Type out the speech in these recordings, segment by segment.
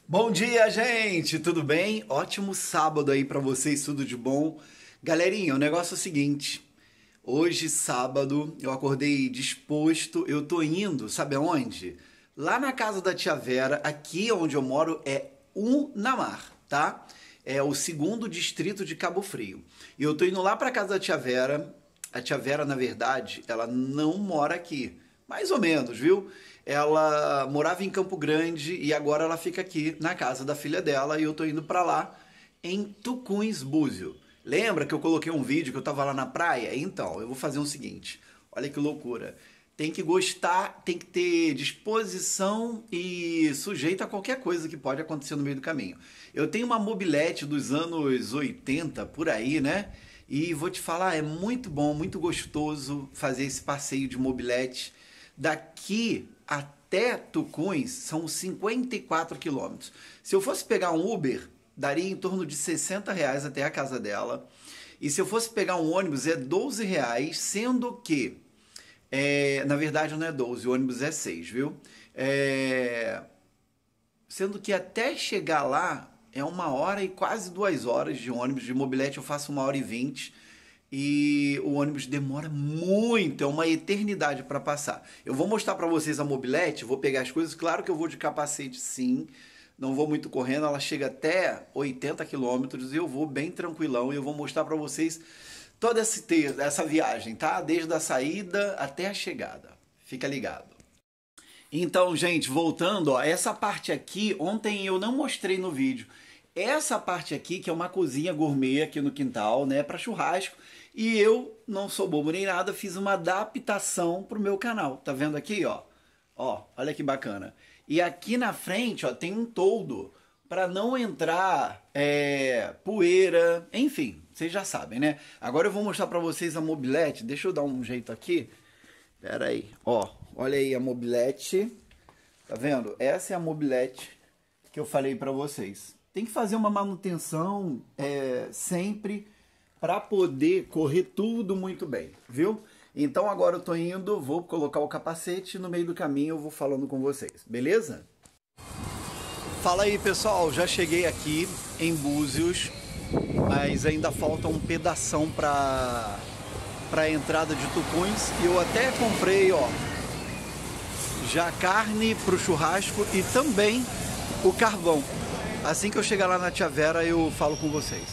Bom dia, gente! Tudo bem? Ótimo sábado aí pra vocês, tudo de bom? Galerinha, o negócio é o seguinte. Hoje, sábado, eu acordei disposto, eu tô indo, sabe aonde? Lá na casa da tia Vera, aqui onde eu moro é Unamar, tá? É o segundo distrito de Cabo Frio. E eu tô indo lá pra casa da tia Vera. A tia Vera, na verdade, ela não mora aqui. Mais ou menos, viu? Ela morava em Campo Grande e agora ela fica aqui na casa da filha dela e eu tô indo pra lá em Tucuns, Búzios. Lembra que eu coloquei um vídeo que eu tava lá na praia? Então, eu vou fazer o seguinte. Olha que loucura. Tem que gostar, tem que ter disposição e sujeito a qualquer coisa que pode acontecer no meio do caminho. Eu tenho uma mobilete dos anos 80, por aí, né? E vou te falar, é muito bom, muito gostoso fazer esse passeio de mobilete. Daqui até Tucuns são 54 quilômetros. Se eu fosse pegar um Uber, daria em torno de R$ 60 até a casa dela. E se eu fosse pegar um ônibus, é R$ 12, sendo que, na verdade não é 12, o ônibus é 6, viu? Sendo que até chegar lá é 1 hora e quase 2 horas de ônibus. De mobilete eu faço 1 hora e 20. E o ônibus demora muito, é uma eternidade para passar. Eu vou mostrar para vocês a mobilete, vou pegar as coisas. Claro que eu vou de capacete, sim. Não vou muito correndo, ela chega até 80 quilômetros e eu vou bem tranquilão. E eu vou mostrar para vocês toda essa viagem, tá? Desde a saída até a chegada. Fica ligado. Então, gente, voltando, ó, essa parte aqui, ontem eu não mostrei no vídeo. Essa parte aqui, que é uma cozinha gourmet aqui no quintal, né, para churrasco. E eu, não sou bobo nem nada, fiz uma adaptação pro meu canal. Tá vendo aqui, ó? Ó, olha que bacana. E aqui na frente, ó, tem um toldo para não entrar poeira, enfim, vocês já sabem, né? Agora eu vou mostrar para vocês a mobilete. Deixa eu dar um jeito aqui. Pera aí, ó, olha aí a mobilete. Tá vendo? Essa é a mobilete que eu falei para vocês. Tem que fazer uma manutenção sempre para poder correr tudo muito bem, viu? Então agora eu tô indo, vou colocar o capacete, no meio do caminho eu vou falando com vocês, beleza? Fala aí, pessoal, já cheguei aqui em Búzios, mas ainda falta um pedação para a entrada de Tucuns. E eu até comprei, ó, já carne pro churrasco e também o carvão. Assim que eu chegar lá na tia Vera, eu falo com vocês.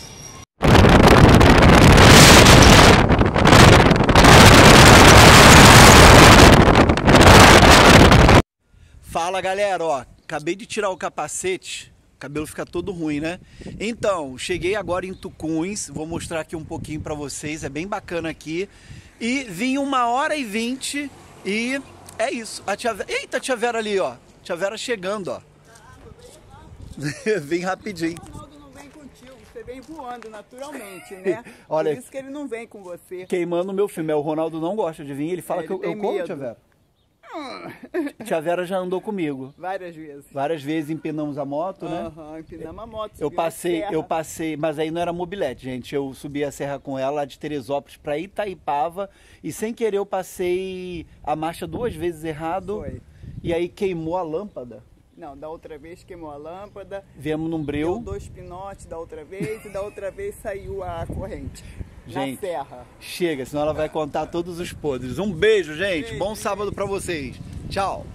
Fala, galera, ó, acabei de tirar o capacete, o cabelo fica todo ruim, né? Então, cheguei agora em Tucuns, vou mostrar aqui um pouquinho pra vocês, é bem bacana aqui. E vim 1 hora e 20 e é isso. A tia Vera... Eita, a tia Vera ali, ó, tia Vera chegando, ó. Vem rapidinho. O Ronaldo não vem contigo, você vem voando naturalmente, né? Olha, por isso que ele não vem com você. Queimando o meu filme. O Ronaldo não gosta de vir, ele fala que eu corro, tia Vera. Tia Vera já andou comigo. Várias vezes. Várias vezes empinamos a moto, né? Aham, empinamos a moto. Eu passei, mas aí não era mobilete, gente. Eu subi a serra com ela lá de Teresópolis para Itaipava e sem querer eu passei a marcha 2 vezes errado. Foi. E aí queimou a lâmpada. Não, da outra vez queimou a lâmpada. Viemos num breu. Deu 2 pinotes da outra vez e da outra vez saiu a corrente. Gente, na serra. Chega, senão ela vai contar todos os podres. Um beijo, gente. Bom sábado para vocês. Tchau.